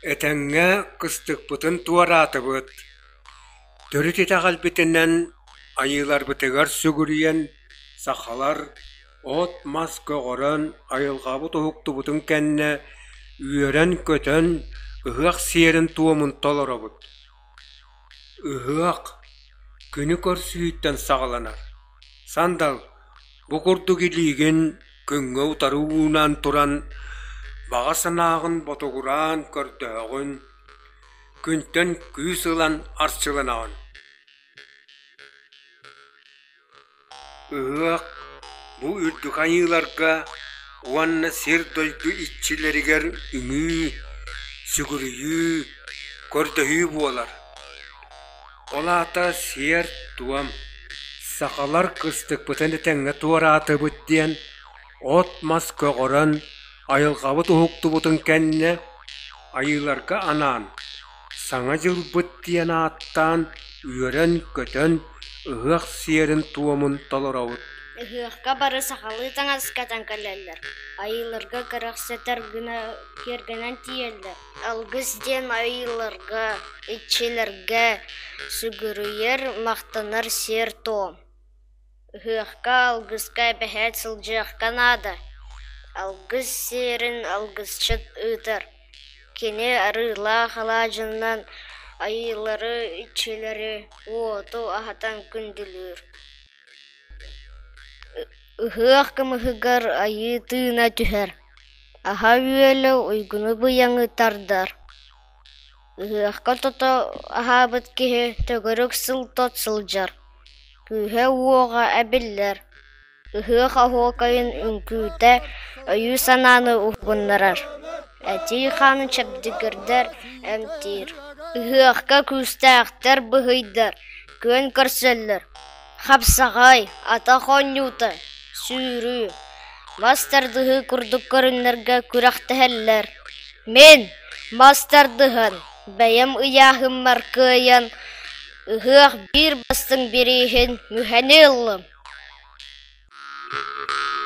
Etenge kıstık butun tuvarata bıt. Törütete kalbitinden ayılar bıtıgar sügürüyen sakalar ot mas kögoran ayılgabı tohuktu butun kenne üyeren kötön ıhak siyerin tuomun tolara bıt. Ihak günü körsüyütten sağlanar. Sandal bu kurdu giligin köngö utaruğunan turan bağasanağın botoguran kördöğün Күнтен күйіс ылан арчыланаған. Ыақ, бұ үрдік айыларға уанна сер дөлді итчілерігер үңі, сүгірүйі, көрдігі болар. Олата сер туам, сақалар кыстық бұтыны тәңі туара аты бұттен, от мас көғыран, айылғабы тұхықты бұтын кәнне, айыларға анан. Саңа жыл бұттиян аттан, үйерен көтін, ұғық сиерін туамын толырауыт. Ұғыққа бары сақалы таңаскатан кәлелер. Айыларға қарақсетер кергенен тиелдер. Алғыз ден айыларға, итчелерге сүгірүйер мақтанар сер том. Ұғыққа алғызға бәхет сылжақ канада. Алғыз серін алғызчыт ұтыр. Кене арыла халажынан айылары итчелері оту ахатан күнділер. Ұғық кымығығар айы тыына түхер. Аха үйелі ойгуны бұяңы тардар. Ұғыққа тұта аха бұткеhe төгірік сыл тот сылжар. Күйе уоға әбіллер. Ұғық ахуақайын үңкүйті айы сананы ұғынларар. Әти ханы чәбдігірдер әмтир. Ұғыққа күстәқтер бұғыйдар, көн көрселер. Қапсағай, ата қонюты, сүйрі. Мастардығы күрдік көрінлерге күрақтәлер. Мен мастардығын, бәйім ұяғым марқыян. Ұғық бір бастың берейін мүхәне ұлым.